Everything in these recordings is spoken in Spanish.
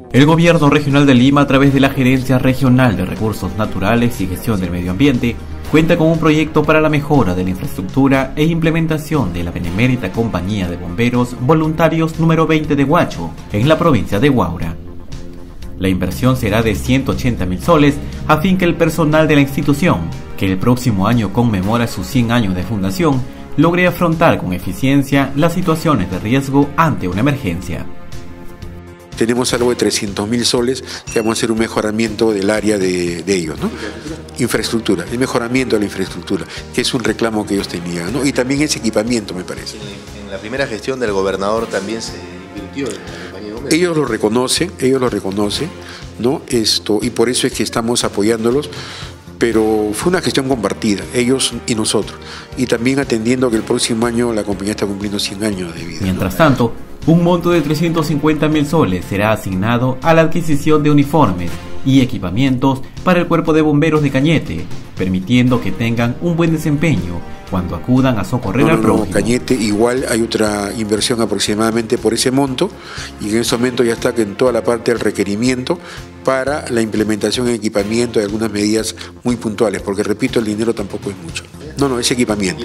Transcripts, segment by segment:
El Gobierno Regional de Lima, a través de la Gerencia Regional de Recursos Naturales y Gestión del Medio Ambiente, cuenta con un proyecto para la mejora de la infraestructura e implementación de la benemérita Compañía de Bomberos Voluntarios número 20 de Huacho, en la provincia de Huaura. La inversión será de 180.000 soles a fin que el personal de la institución, que el próximo año conmemora sus 100 años de fundación, logre afrontar con eficiencia las situaciones de riesgo ante una emergencia. Tenemos algo de 300.000 soles que vamos a hacer un mejoramiento del área de ellos, ¿no? Infraestructura, el mejoramiento de la infraestructura, que es un reclamo que ellos tenían, ¿no? Y también es equipamiento, me parece. En la primera gestión del gobernador también se invirtió en la compañía de bomberos. Ellos lo reconocen, ¿no? Y por eso es que estamos apoyándolos. Pero fue una gestión compartida, ellos y nosotros, y también atendiendo que el próximo año la compañía está cumpliendo 100 años de vida. Mientras tanto, un monto de 350.000 soles será asignado a la adquisición de uniformes y equipamientos para el Cuerpo de Bomberos de Cañete, permitiendo que tengan un buen desempeño cuando acudan a socorrer al prójimo. Cañete igual hay otra inversión aproximadamente por ese monto, y en ese momento ya está en toda la parte del requerimiento para la implementación de equipamiento de algunas medidas muy puntuales, porque repito, el dinero tampoco es mucho. No, es equipamiento,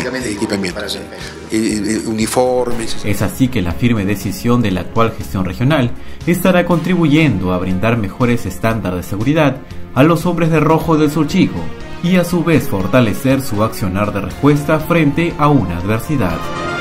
uniformes. Es así que la firme decisión de la actual gestión regional estará contribuyendo a brindar mejores estándares de seguridad a los hombres de rojo del Sur Chico y a su vez fortalecer su accionar de respuesta frente a una adversidad.